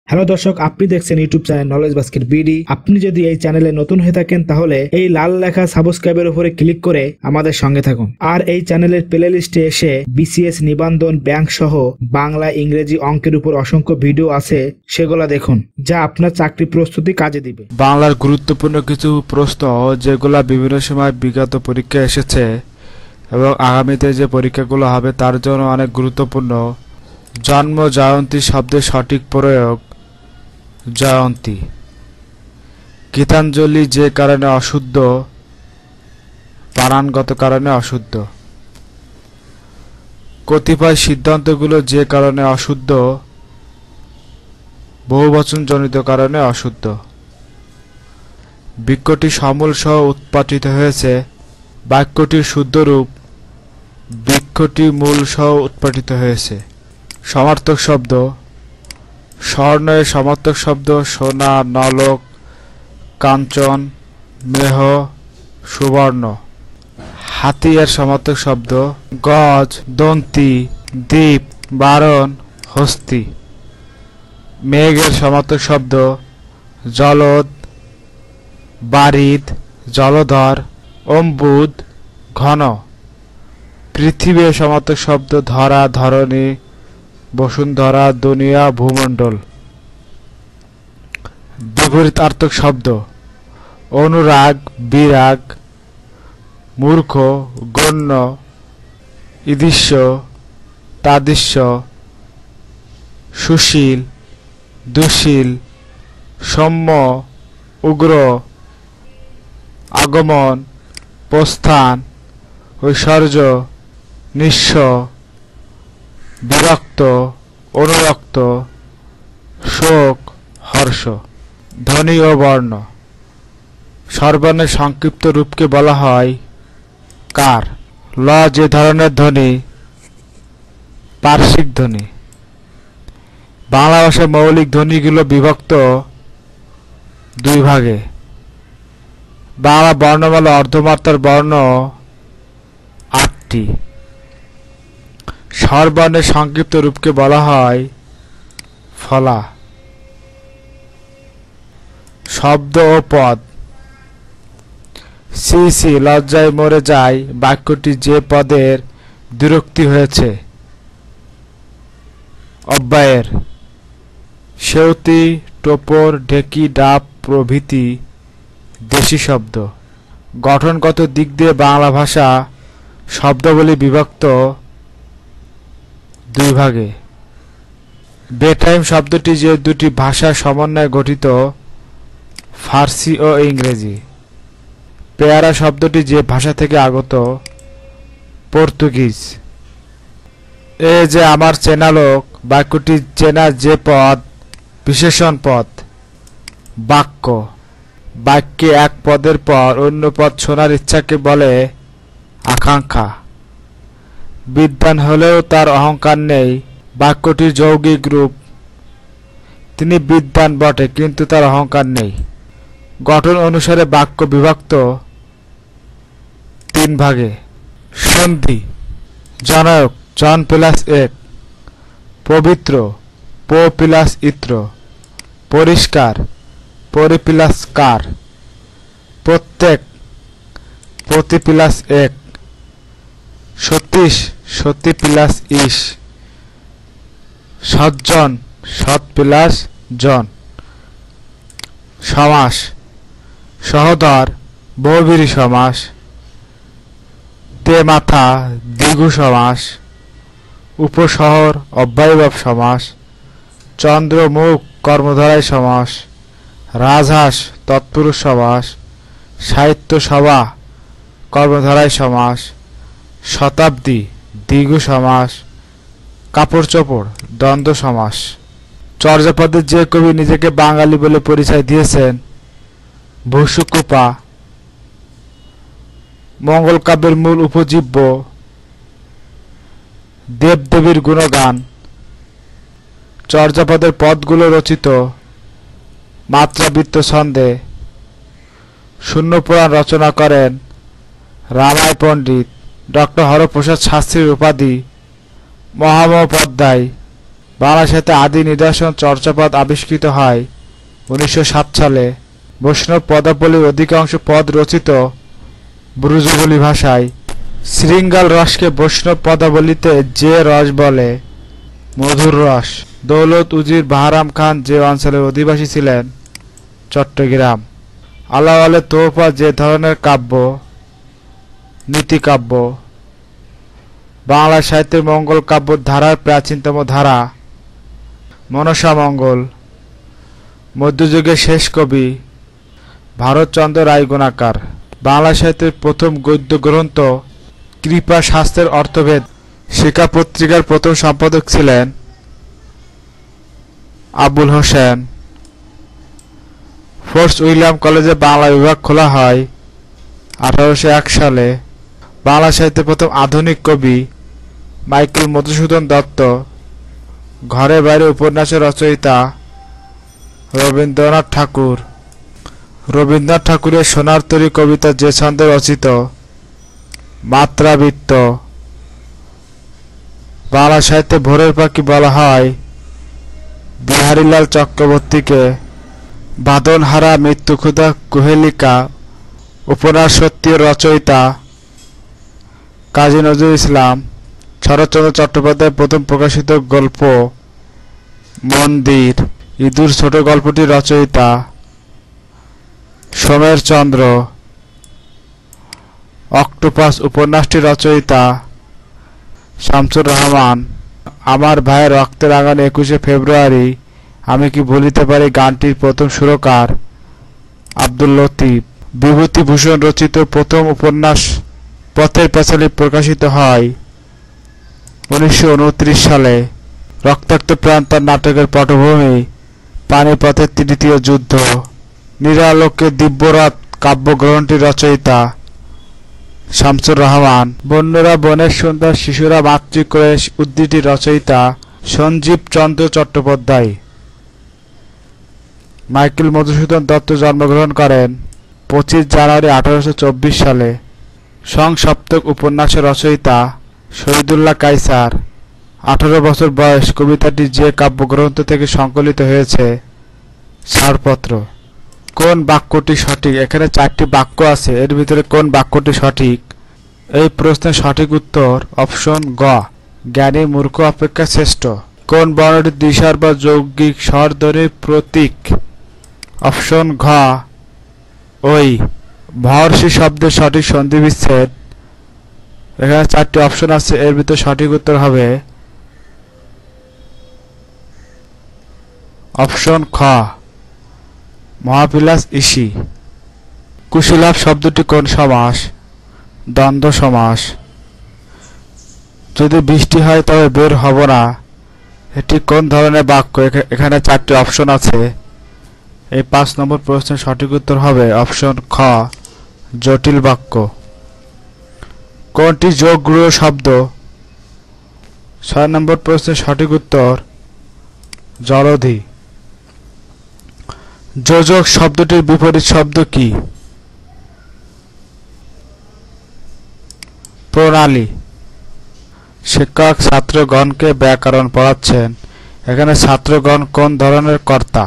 Hello দর্শক, আপনি দেখছেন YouTube channel knowledge basket BD. আপনি যদি এই চ্যানেলে নতুন হয়ে থাকেন তাহলে এই লাল লেখা সাবস্ক্রাইবের উপরে ক্লিক করে আমাদের সঙ্গে থাকুন। আর এই চ্যানেলের প্লে লিস্টে এসে বিসিএস নিবন্ধন, ব্যাংক সহ বাংলা, ইংরেজি, অঙ্কের উপর অসংখ্য ভিডিও আছে, সেগুলো দেখুন, যা আপনার চাকরি প্রস্তুতি কাজে দিবে। বাংলার গুরুত্বপূর্ণ কিছু প্রশ্ন যেগুলা বিভিন্ন সময় বিগত পরীক্ষা এসেছে এবং আগামীতে যে পরীক্ষাগুলো হবে তার জন্য অনেক গুরুত্বপূর্ণ। জন্ম জয়ন্তী শব্দের সঠিক প্রয়োগ জয়ন্তী। গীতাঞ্জলি যে কারণে অশুদ্ধ, বানানগত কারণে অশুদ্ধ। কতিপয় সিদ্ধান্তগুলো যে কারণে অশুদ্ধ, বহুবচনজনিত কারণে অশুদ্ধ। বাক্যটি সমূল সহ উৎপাদিত হয়েছে। বাক্যটির শুদ্ধ রূপ বৃক্ষটি মূল সহ উৎপাদিত হয়েছে। সমার্থক শব্দ স্বর্ণ এর সমার্থক শব্দ সোনা, নলক, কাঞ্চন, মেহ, সুবর্ণ। হাতি এর সমার্থক শব্দ গজ, দন্তি, দ্বীপ, বারণ, হস্তি। মেঘ এর সমার্থক শব্দ জলদ, বারিদ, জলধর, অম্বুদ, ঘন। পৃথিবী এর সমার্থক শব্দ ধরা, ধরণী, বসুন্ধরা, দুনিয়া, ভূমণ্ডল। বিপরীতার্থক শব্দ অনুরাগ, বিরাগ, মূর্খ, গণ্য, ঈদৃশ্য, তাদৃশ্য, সুশীল, দুশীল, সৌম্য, উগ্র, আগমন, প্রস্থান, ঐশ্বর্য, নিঃস্ব, বিরক্ত, অনুরক্ত, শোক, হর্ষ। ধ্বনি ও বর্ণ স্বরবর্ণের সংক্ষিপ্ত রূপকে বলা হয় কার। ল যে ধরনের ধ্বনি, পার্শ্বিক ধ্বনি। বাংলা ভাষায় মৌলিক ধ্বনিগুলো বিভক্ত দুই ভাগে। বাংলা বর্ণমালা অর্ধমাত্রার বর্ণ ৮টি। স্বরবর্ণের সংক্ষিপ্ত রূপকে বলা হয় ফলা। শব্দ ও পদ সি সি লজ্জায় মরে যায় বাক্যটি যে পদের দ্বিরুক্তি হয়েছে অব্যয়ের। সেউতি, টোপর, ঢেকি, ডাব প্রভৃতি দেশি শব্দ। গঠনগত দিক দিয়ে বাংলা ভাষা শব্দাবলী বিভক্ত দুই ভাগে। বেটাইম শব্দটি যে দুটি ভাষার সমন্বয়ে গঠিত ফার্সি ও ইংরেজি। পেয়ারা শব্দটি যে ভাষা থেকে আগত পর্তুগিজ। এ যে আমার চেনা লোক বাক্যটি চেনা যে পদ বিশেষণ পদ। বাক্য বাক্যে এক পদের পর অন্য পদ শোনার ইচ্ছাকে বলে আকাঙ্ক্ষা। বিদ্বান হলেও তার অহংকার নেই বাক্যটির যৌগিক রূপ। তিনি বিদ্বান বটে কিন্তু তার অহংকার নেই। গঠন অনুসারে বাক্য বিভক্ত তিন ভাগে। সন্ধি জনক জন প্লাস এক। পবিত্র প প্লাস ইত্র। পরিষ্কার পরি প্লাস কার। প্রত্যেক প্রতি প্লাস এক। সতীশ সতী প্লাস ইস। সজ্জন সৎ প্লাস জন। সমাস সহোদর বহুব্রীহি সমাস। তে মাথা দ্বিগু সমাস। উপশহর অব্যয়ভাব সমাস। চন্দ্র মুখ কর্মধারয় সমাস। রাজহাঁস তৎপুরুষ সমাস। সাহিত্য সভা কর্মধারয় সমাস। শতাব্দী দ্বিগু সমাস। কাপড় চোপড় দ্বন্দ্ব সমাস। চর্যাপদের যে কবি নিজেকে বাঙালি বলে পরিচয় দিয়েছেন ভূসুকুপা। মঙ্গল কাব্যের মূল উপজীব্য দেবদেবীর গুণগান। চর্যাপদের পদগুলো রচিত মাত্রাবৃত্ত ছন্দে। শূন্যপুরাণ রচনা করেন রামায় পণ্ডিত। ডক্টর হরপ্রসাদ শাস্ত্রীর উপাধি মহামহোপাধ্যায়। বাংলা সাহিত্যে আদি নিদর্শন চর্যাপদ আবিষ্কৃত হয় 1907 সালে। বৈষ্ণব পদাবলীর অধিকাংশ পদ রচিত ব্রজবুলি ভাষায়। শৃঙ্গাল রসকে বৈষ্ণব পদাবলীতে যে রস বলে মধুর রস। দৌলত উজির বাহারাম খান যে অঞ্চলের অধিবাসী ছিলেন চট্টগ্রাম। আলাওয়ালে তোহফা যে ধরনের কাব্য নীতিকাব্য। বাংলা সাহিত্যের মঙ্গল কাব্য ধারার প্রাচীনতম ধারা মনসা মঙ্গল। মধ্যযুগের শেষ কবি ভারতচন্দ্র রায়গুণাকার। বাংলা সাহিত্যের প্রথম গদ্য গ্রন্থ কৃপা শাস্ত্রের অর্থভেদ। শিক্ষা পত্রিকার প্রথম সম্পাদক ছিলেন আবুল হোসেন। ফোর্ট উইলিয়াম কলেজে বাংলা বিভাগ খোলা হয় 1801 সালে। বাংলা সাহিত্যের প্রথম আধুনিক কবি মাইকেল মধুসূদন দত্ত। ঘরে বাইরে উপন্যাসের রচয়িতা রবীন্দ্রনাথ ঠাকুর। রবীন্দ্রনাথ ঠাকুরের সোনার তরী কবিতা যে ছন্দে রচিত মাত্রাবৃত্ত। বাংলা সাহিত্যে ভোরের পাখি বলা হয় বিহারীলাল চক্রবর্তীকে। বাঁধনহারা মৃত্যুক্ষুধা কুহেলিকা উপন্যাস সত্যের রচয়িতা কাজী নজরুল ইসলাম। শরৎচন্দ্র চট্টোপাধ্যায়ের প্রথম প্রকাশিত গল্প মন্দির। ইঁদুর ছোট গল্পটির রচয়িতা সোমের চন্দ্র। অক্টোপাস উপন্যাসটির রচয়িতা শামসুর রহমান। আমার ভাইয়ের রক্তের আগান 21শে ফেব্রুয়ারি আমি কি ভুলিতে পারি গানটির প্রথম সুরকার আব্দুল লতিফ। বিভূতিভূষণ রচিত প্রথম উপন্যাস পথের পাঁচালী প্রকাশিত হয় 1929 সালে। রক্তাক্ত প্রাণ তার নাটকের পটভূমি পানিপথের তৃতীয় যুদ্ধ। নিরালোকে দিব্যরাত কাব্যগ্রন্থটির রচয়িতা শামসুর রহমান। বন্যরা বনের সুন্দর শিশুরা মাতৃক্লেশ উদ্ধৃতির রচয়িতা সঞ্জীব চন্দ্র চট্টোপাধ্যায়। মাইকেল মধুসূদন দত্ত জন্মগ্রহণ করেন 25 জানুয়ারি 1824 সালে। সংসপ্তক উপন্যাসের রচয়িতা শহীদুল্লাহ কায়সার। 18 বছর বয়স কবিতাটি যে কাব্যগ্রন্থ থেকে সংকলিত হয়েছে ছাড়পত্র। কোন বাক্যটি সঠিক? এখানে 4টি বাক্য আছে, এর ভিতরে কোন বাক্যটি সঠিক? এই প্রশ্নের সঠিক উত্তর অপশন গ, জ্ঞানী মূর্খ অপেক্ষা শ্রেষ্ঠ। কোন বর্ণটি দ্বিস্বর বা যৌগিক স্বরধ্বনির প্রতীক? অপশন ঘ, ওই। মহর্ষি শব্দের সঠিক সন্ধি বিচ্ছেদ। এখানে 4টি অপশন আছে, এর ভিতরে সঠিক উত্তর হবে অপশন খ, মহাবিলাস ঋষি। কুশীলাভ শব্দটি কোন সমাস? দ্বন্দ্ব সমাস। যদি বৃষ্টি হয় তবে বের হব না, এটি কোন ধরনের বাক্য? এখানে 4টি অপশন আছে, এই 5 নম্বর প্রশ্নের সঠিক উত্তর হবে অপশন খ, জটিল বাক্য। কোনটি যোগগুলো শব্দ? 6 নম্বর প্রশ্নের সঠিক উত্তর জলধি। যোজক শব্দটির বিপরীত শব্দ কি? প্রণালী। শিক্ষক ছাত্রগণকে ব্যাকরণ পড়াচ্ছেন, এখানে ছাত্রগণ কোন ধরনের কর্তা?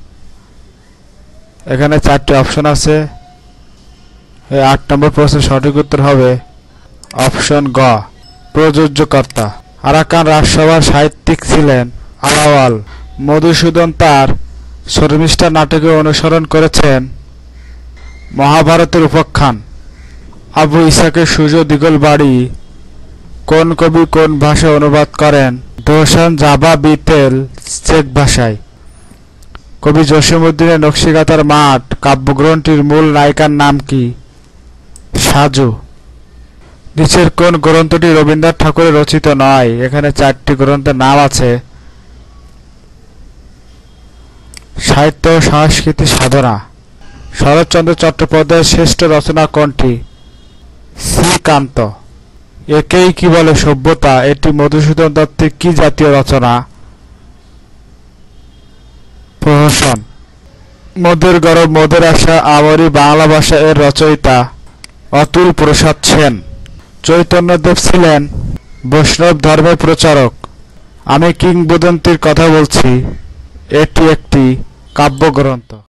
এখানে 4টি অপশন আছে, এই 8 নম্বর প্রশ্নের সঠিক উত্তর হবে অপশন গ, প্রযোজ্যকর্তা। আরাকান রাজসভার সাহিত্যিক ছিলেন আলাওয়াল। মধুসূদন তার শর্মিষ্ঠা নাটকে অনুসরণ করেছেন মহাভারতের উপাখ্যান। আবু ইসাকের সূর্য দিগল বাড়ি কোন কবি কোন ভাষায় অনুবাদ করেন? দোসান জাভা বিতেল চেক ভাষায়। কবি জসীমউদ্দীনের নকশিকাঁথার মাঠ কাব্যগ্রন্থটির মূল নায়িকার নাম কি? সাজু। নিচের কোন গ্রন্থটি রবীন্দ্রনাথ ঠাকুরের রচিত নয়? এখানে 4টি গ্রন্থের নাম আছে। সাহিত্য ও সংস্কৃতি সাধনা। শরৎচন্দ্র চট্টোপাধ্যায়ের শ্রেষ্ঠ রচনা কোনটি? শ্রীকান্ত। একেই কি বলে সভ্যতা? এটি মধুসূদন দত্তের কি জাতীয় রচনা? প্রহসন। মোদের গরব মোদের আশা আমরি বাংলা ভাষা এর রচয়িতা অতুল প্রসাদ সেন। চৈতন্যদেব ছিলেন বৈষ্ণব ধর্মের প্রচারক। আমি কিংবদন্তির কথা বলছি। এটি একটি কাব্যগ্রন্থ।